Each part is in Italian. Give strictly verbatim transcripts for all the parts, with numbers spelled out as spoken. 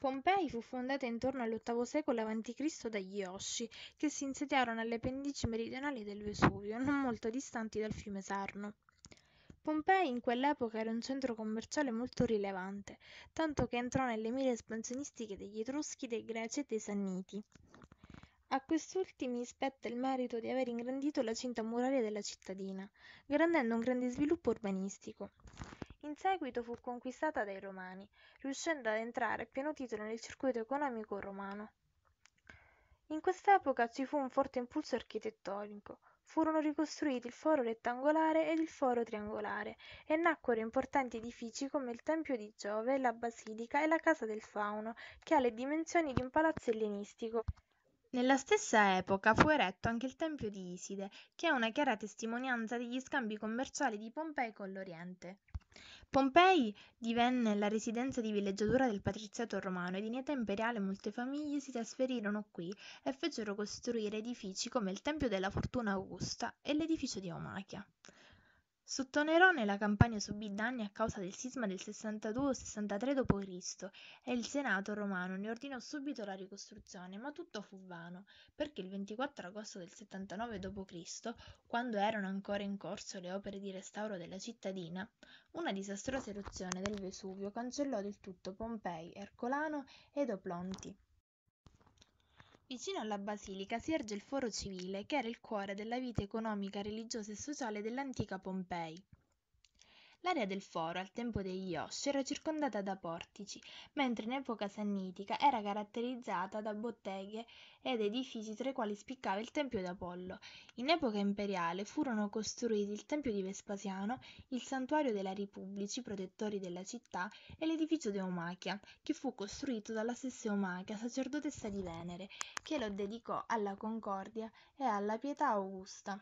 Pompei fu fondata intorno all'ottavo secolo avanti Cristo dagli Osci, che si insediarono alle pendici meridionali del Vesuvio, non molto distanti dal fiume Sarno. Pompei in quell'epoca era un centro commerciale molto rilevante, tanto che entrò nelle mire espansionistiche degli Etruschi, dei Greci e dei Sanniti. A quest'ultimi spetta il merito di aver ingrandito la cinta muraria della cittadina, garantendo un grande sviluppo urbanistico. In seguito fu conquistata dai Romani, riuscendo ad entrare a pieno titolo nel circuito economico romano. In quest'epoca ci fu un forte impulso architettonico. Furono ricostruiti il foro rettangolare ed il foro triangolare e nacquero importanti edifici come il Tempio di Giove, la Basilica e la Casa del Fauno, che ha le dimensioni di un palazzo ellenistico. Nella stessa epoca fu eretto anche il Tempio di Iside, che è una chiara testimonianza degli scambi commerciali di Pompei con l'Oriente. Pompei divenne la residenza di villeggiatura del patriziato romano ed in età imperiale molte famiglie si trasferirono qui e fecero costruire edifici come il Tempio della Fortuna Augusta e l'edificio di Aumachia. Sotto Nerone la Campania subì danni a causa del sisma del sessantadue sessantatré dopo Cristo e il Senato romano ne ordinò subito la ricostruzione, ma tutto fu vano, perché il ventiquattro agosto del settantanove dopo Cristo, quando erano ancora in corso le opere di restauro della cittadina, una disastrosa eruzione del Vesuvio cancellò del tutto Pompei, Ercolano ed Oplonti. Vicino alla basilica si erge il foro civile, che era il cuore della vita economica, religiosa e sociale dell'antica Pompei. L'area del foro, al tempo degli Osci, era circondata da portici, mentre in epoca sannitica era caratterizzata da botteghe ed edifici tra i quali spiccava il Tempio d'Apollo. In epoca imperiale furono costruiti il Tempio di Vespasiano, il Santuario della Repubblici, protettori della città, e l'edificio di Aumachia, che fu costruito dalla stessa Aumachia, sacerdotessa di Venere, che lo dedicò alla Concordia e alla Pietà Augusta.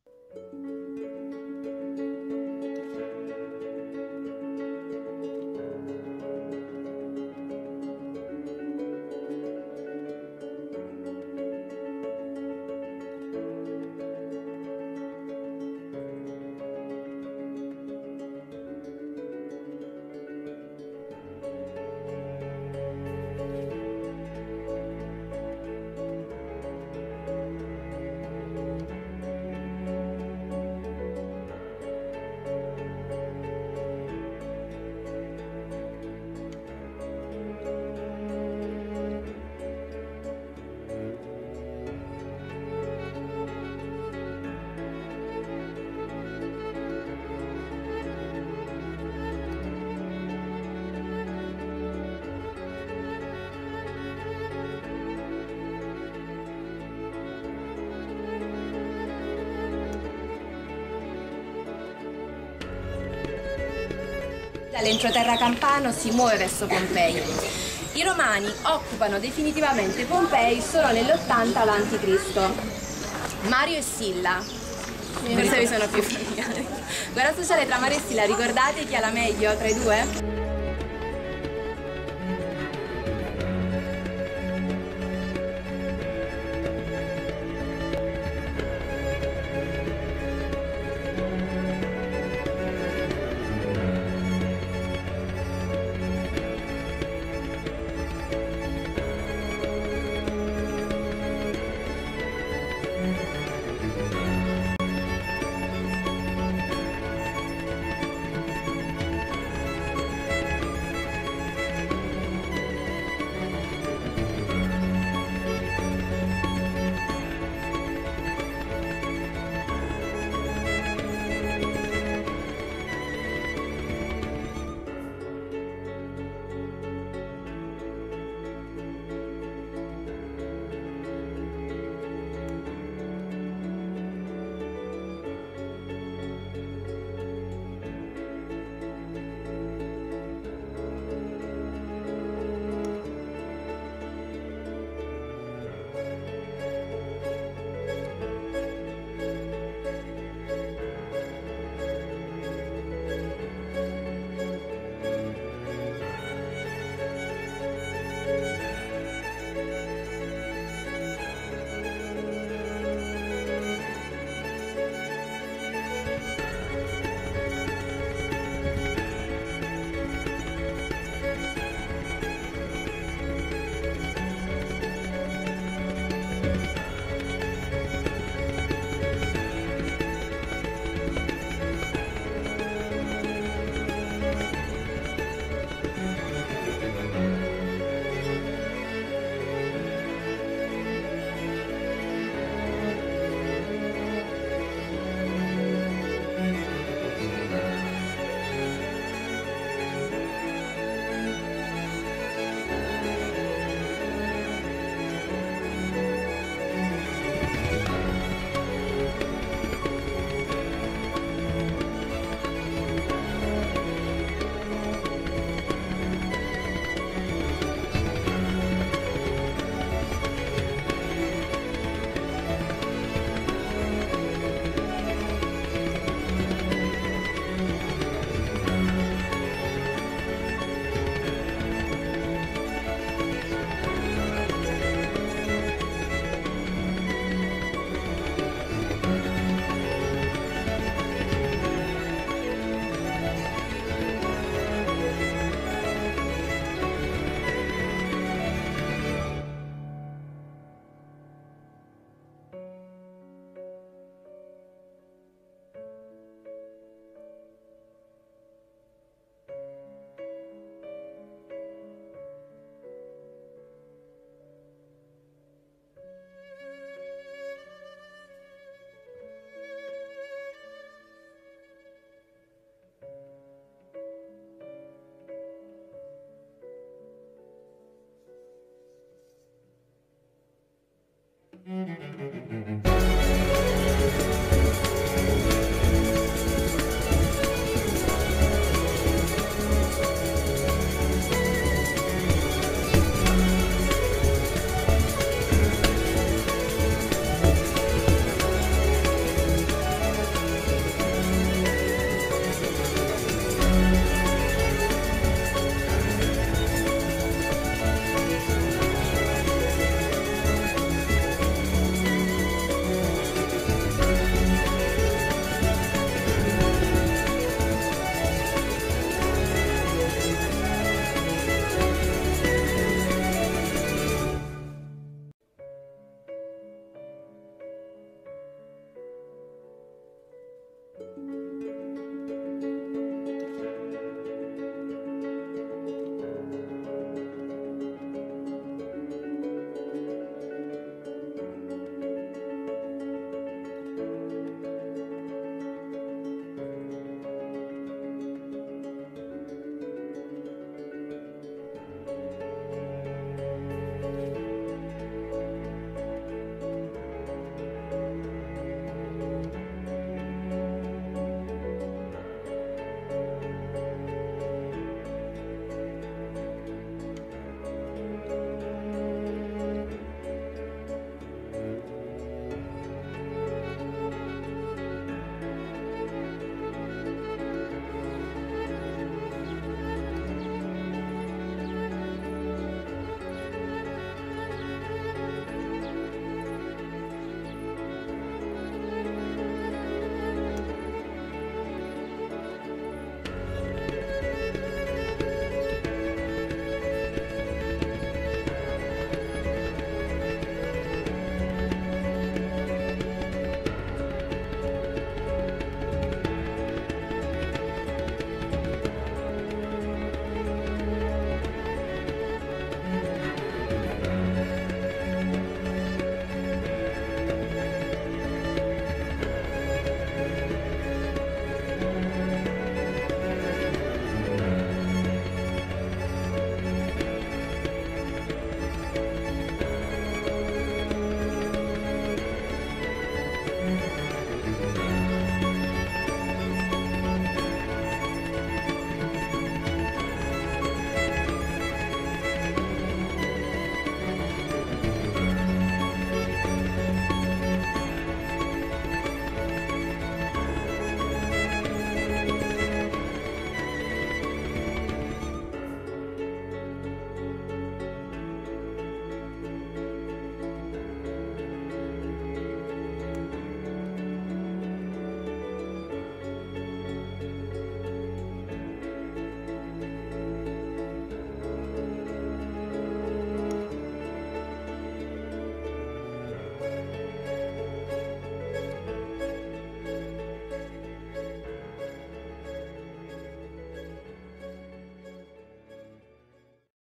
L'entroterra campano si muove verso Pompei. I Romani occupano definitivamente Pompei solo nell'ottanta avanti Cristo Mario e Silla, forse vi sono più familiari. Guerra sociale tra Mario e Silla, ricordate chi ha la meglio tra i due?